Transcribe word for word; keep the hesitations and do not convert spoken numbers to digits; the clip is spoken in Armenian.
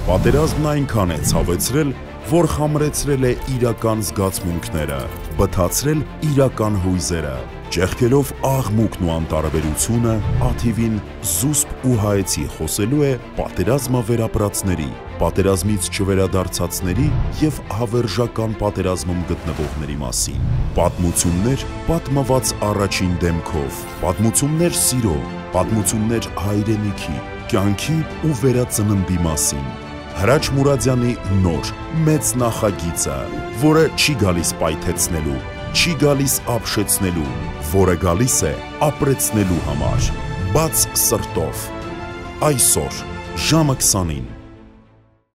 Պատերազմն այնքան է ցավեցրել, որ խամրեցրել է իրական զգացմունքները, բթացրել իրական հույզերը, ճեղքելով աղմուկն ու անտարբերությունը, աթիվին զուսպ ու հայեցի խոսելու է պատերազմը վերապրածների, պատերազմից չվերադարձածների և հավերժական պատերազմում գտնվողների մասին։ Պատմություններ պատմված առաջին դեմքով, պատմություններ սիրո, պատմություններ հայրենիքի, կյանքի ու վերածննդի մասին։ Հրաչ Մուրադյանի նոր, մեծ նախագիծը, որը չի գալիս պայթեցնելու, չի գալիս ապշեցնելու, որը գալիս է ապրեցնելու համար։ Բաց սրտով։ Այսօր ժամը քսանին։